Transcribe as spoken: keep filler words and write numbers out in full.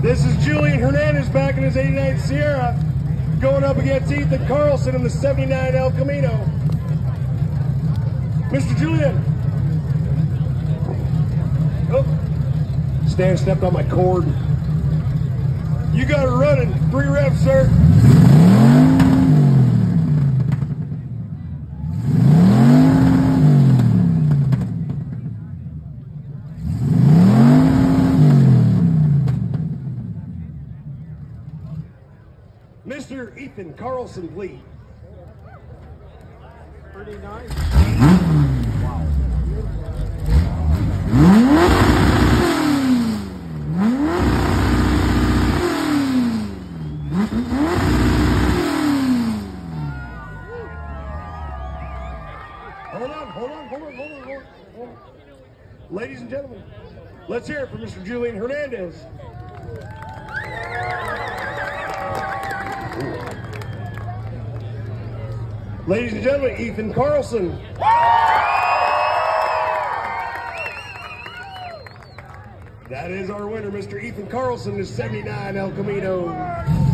This is Julian Hernandez back in his eighty-nine Sierra, going up against Ethan Carlson in the seventy-nine El Camino. Mister Julian. Oh, Stan stepped on my cord. You got it running. Three reps, sir. Mister Ethan Carlson, please. Pretty nice. Wow. Hold on, hold on, hold on, hold on, hold on, hold on. Ladies and gentlemen, let's hear it for Mister Julian Hernandez. Ladies and gentlemen, Ethan Carlson. That is our winner, Mister Ethan Carlson, is seventy-nine El Camino.